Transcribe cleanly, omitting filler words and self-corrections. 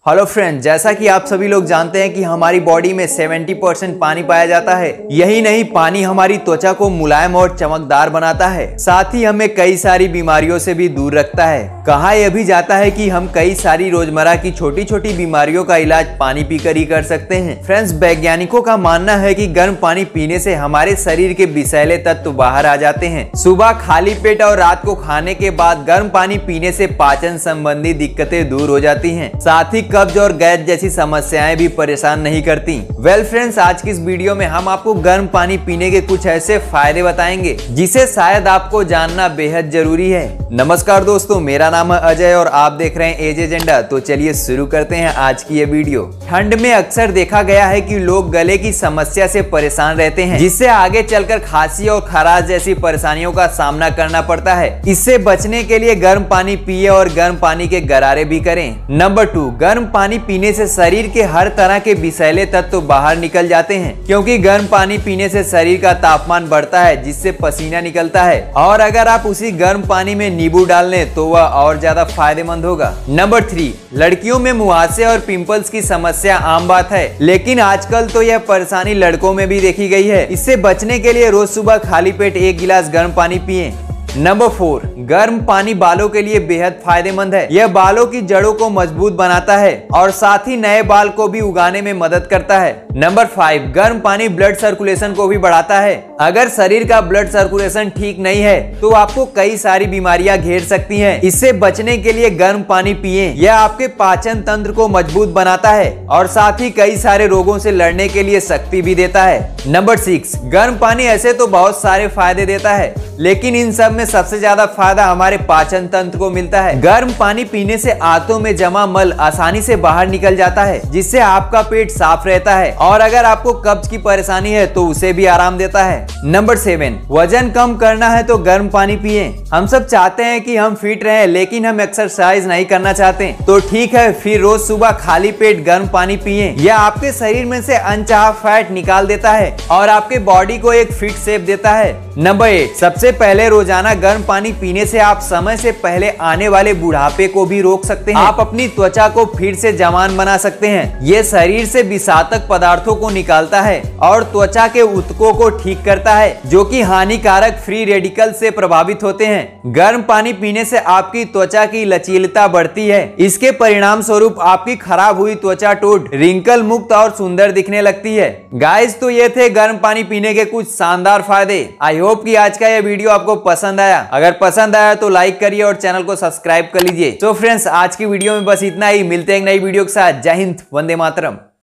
Hello friend, जैसा कि आप सभी लोग जानते हैं कि हमारी बॉडी में 70% पानी पाया जाता है। यही नहीं, पानी हमारी त्वचा को मुलायम और चमकदार बनाता है, साथ ही हमें कई सारी बीमारियों से भी दूर रखता है। कहा यह भी जाता है कि हम कई सारी रोजमर्रा की छोटी छोटी बीमारियों का इलाज पानी पीकर ही कर सकते हैं। फ्रेंड्स, वैज्ञानिकों का मानना है कि गर्म पानी पीने से हमारे शरीर के विषैले तत्व बाहर आ जाते हैं। सुबह खाली पेट और रात को खाने के बाद गर्म पानी पीने से पाचन संबंधी दिक्कतें दूर हो जाती हैं। साथ ही कब्ज और गैस जैसी समस्याएं भी परेशान नहीं करती। वेल फ्रेंड्स, आज की इस वीडियो में हम आपको गर्म पानी पीने के कुछ ऐसे फायदे बताएंगे जिसे शायद आपको जानना बेहद जरूरी है। नमस्कार दोस्तों, मेरा नाम है अजय और आप देख रहे हैं एज एजेंडा। तो चलिए शुरू करते हैं आज की ये वीडियो। ठंड में अक्सर देखा गया है कि लोग गले की समस्या से परेशान रहते हैं, जिससे आगे चलकर खांसी और खराश जैसी परेशानियों का सामना करना पड़ता है। इससे बचने के लिए गर्म पानी पिए और गर्म पानी के गरारे भी करें। नंबर 2, गर्म पानी पीने से शरीर के हर तरह के विषैले तत्व बाहर निकल जाते हैं, क्योंकि गर्म पानी पीने से शरीर का तापमान बढ़ता है, जिससे पसीना निकलता है। और अगर आप उसी गर्म पानी में नींबू डाल लें तो वह और ज्यादा फायदेमंद होगा। नंबर 3, लड़कियों में मुहासे और पिंपल्स की समस्या आम बात है, लेकिन आजकल तो यह परेशानी लड़कों में भी देखी गई है। इससे बचने के लिए रोज सुबह खाली पेट 1 गिलास गर्म पानी पिएं। नंबर 4, गर्म पानी बालों के लिए बेहद फायदेमंद है। यह बालों की जड़ों को मजबूत बनाता है और साथ ही नए बाल को भी उगाने में मदद करता है। नंबर 5, गर्म पानी ब्लड सर्कुलेशन को भी बढ़ाता है। अगर शरीर का ब्लड सर्कुलेशन ठीक नहीं है तो आपको कई सारी बीमारियां घेर सकती हैं। इससे बचने के लिए गर्म पानी पिएं। यह आपके पाचन तंत्र को मजबूत बनाता है और साथ ही कई सारे रोगों से लड़ने के लिए शक्ति भी देता है। नंबर 6, गर्म पानी ऐसे तो बहुत सारे फायदे देता है, लेकिन इन सब में सबसे ज्यादा फायदा हमारे पाचन तंत्र को मिलता है। गर्म पानी पीने से आंतों में जमा मल आसानी से बाहर निकल जाता है, जिससे आपका पेट साफ रहता है और अगर आपको कब्ज की परेशानी है तो उसे भी आराम देता है। नंबर 7, वजन कम करना है तो गर्म पानी पिए। हम सब चाहते हैं कि हम फिट रहें, लेकिन हम एक्सरसाइज नहीं करना चाहते, तो ठीक है, फिर रोज सुबह खाली पेट गर्म पानी पिए। यह आपके शरीर में से अनचाहा फैट निकाल देता है और आपके बॉडी को एक फिट शेप देता है। नंबर 8, सबसे पहले रोजाना गर्म पानी पीने से आप समय से पहले आने वाले बुढ़ापे को भी रोक सकते हैं। आप अपनी त्वचा को फिर से जवान बना सकते हैं। ये शरीर से विषाक्त पदार्थों को निकालता है और त्वचा के ऊतकों को ठीक करता है, जो कि हानिकारक फ्री रेडिकल से प्रभावित होते हैं। गर्म पानी पीने से आपकी त्वचा की लचीलता बढ़ती है। इसके परिणाम स्वरूप आपकी खराब हुई त्वचा टूट रिंकल मुक्त और सुंदर दिखने लगती है। गाइस, तो ये थे गर्म पानी पीने के कुछ शानदार फायदे। आई होप कि आज का यह वीडियो आपको पसंद आया। अगर पसंद आया तो लाइक करिए और चैनल को सब्सक्राइब कर लीजिए। तो फ्रेंड्स, आज की वीडियो में बस इतना ही। मिलते हैं एक नई वीडियो के साथ। जय हिंद, वंदे मातरम।